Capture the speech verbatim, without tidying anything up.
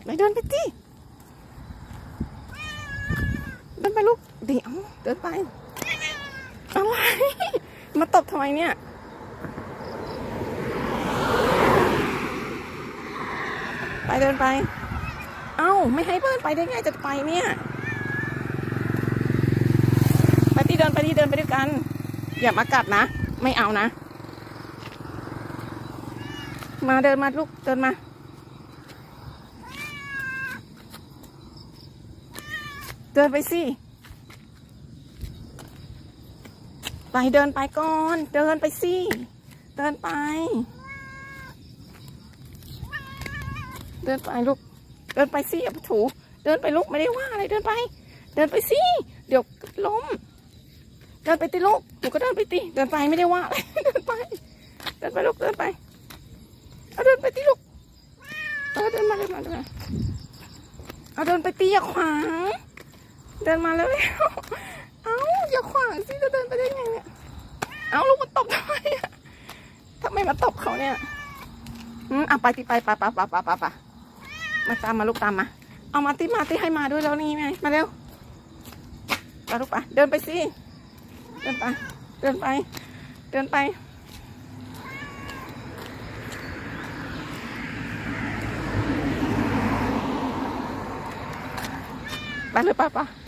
ไหนเดินไปสิเดินไปลูกเดี๋ยวเดินไปอะไรมาตบทำไมเนี่ยไปเดินไปเอ้าไม่ให้เดินไปได้ไงจะไปเนี่ยไปที่เดินไปที่เดินไปด้วยกันอย่ามากัดนะไม่เอานะมาเดินมาลูกเดินมาเดินไปสิไปเดินไปก่อนเดินไปสิเดินไปเดินไปลูกเดินไปสิอย่าถูเดินไปลูกไม่ได้ว่าอะไรเดินไปเดินไปสิเดี๋ยวล้มเดินไปติลูกหนูก็เดินไปติเดินไปไม่ได้ว่าอะไรเดินไปเดินไปลูกเดินไปเอาเดินไปติลูกเออเดินมาเดินมาเดินมาเอาเดินไปตีอย่าขวางเดินมาเลยเอาอย่าขวางสิจะเดินไปได้ไงเนี่ยเอาลูกมาตบทำไมอะทำไมมาตบเขาเนี่ยอืมเอาไปที่ไปไปไปไปไปไปไปมาตามมาลูกตามมาเอามาตีมาตีให้มาด้วยแล้วนี่ไงมาเร็วไปลูกไปเดินไปสิเดินไปเดินไปเดินไปไปเลยป้าป้า